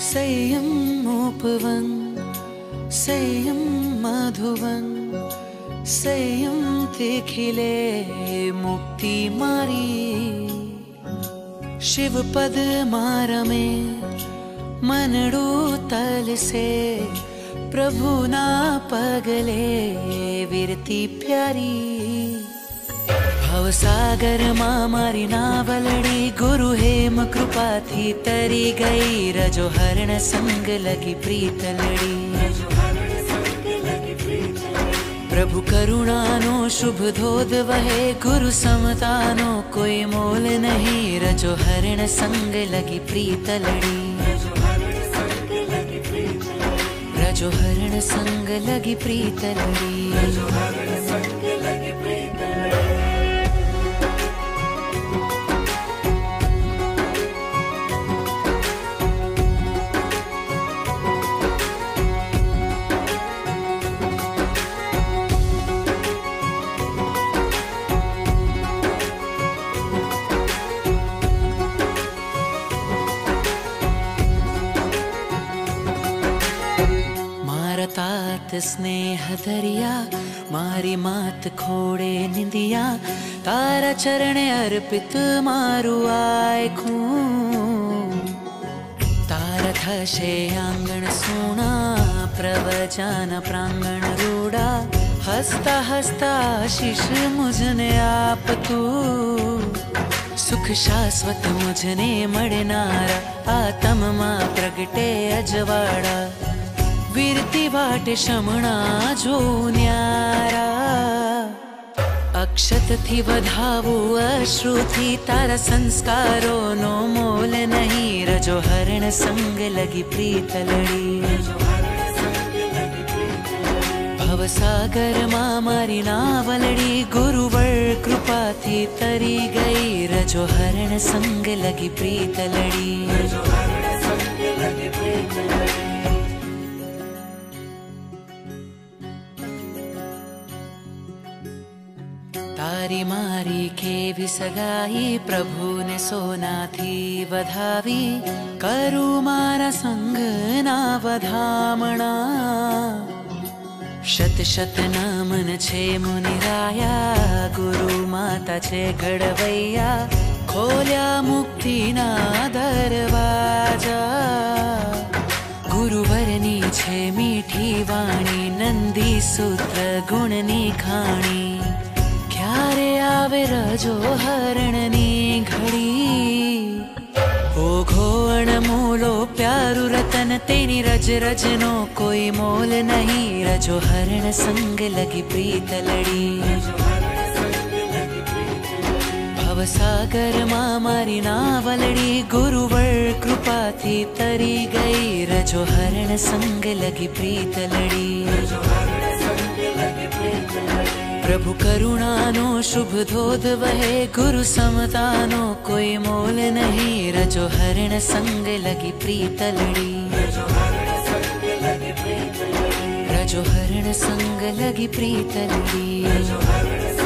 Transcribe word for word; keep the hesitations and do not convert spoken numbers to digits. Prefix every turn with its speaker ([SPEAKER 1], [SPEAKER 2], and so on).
[SPEAKER 1] संयम उपवन संयम मधुवन संयम तिखिले मुक्ति मारी शिव पद मारमे मनडू तल से प्रभु ना पगले विरती प्यारी भवसागर मां मारी नावलड़ी गुरु हेम कृपा थी तरी गई रजो हरण संग लगी प्रीत लड़ी प्रभु करुणा नो शुभ धोध वहे गुरु समता नो कोई मोल नहीं रजो हरण संग लगी प्रीत लड़ी रजो हरण संग लगी प्रीत लड़ी तात स्नेह दरिया मारी मात खोड़े निंदिया तारा चरण अर्पित मारु आय खूं तारा थशे आंगण सोना प्रवचन प्रांगण रूड़ा हंसता हंसता आशीष मुझने आप तू सुख शाश्वत मुझने मड़नारा आत्म मां प्रगटे अजवाड़ा वीरती वाटे शमणा जो न्यारा अक्षत थी वधावु अश्रु थी तारा संस्कारो नो मोल नहीं रजो हरण संग लगी प्रीत लड़ी भवसागर मां मारी नावलड़ी गुरुवर कृपा थी तरी गई रजो हरण संग लगी प्रीत लड़ी तारी मारी के विसगाई प्रभु ने सोना थी वधावी करु मारा संग ना वधामणा शत शत नमन छे मुनिराया गुरु माता छे घड़वैया खोल्या मुक्ति ना दरवाजा गुरुवरनी छे मीठी वाणी नंदी सूत्र गुणनी खाणी क्यारे आवे रजो हरणनी घड़ी ओघो अणमोलो प्यारु रतन तेनी रज रजनो कोई मोल नहीं रजो हरण संग लगी प्रीत लड़ी भवसागर मां मारी नावलड़ी गुरुवर कृपा थी तरी गई रजो हरण संग लगी प्रीत लड़ी प्रभु करुणा नो शुभ धोध वहे गुरु समता नो कोई मोल नहीं रजो हरण संग लगी प्रीत लड़ी रजो हरण संग लगी प्रीत लड़ी।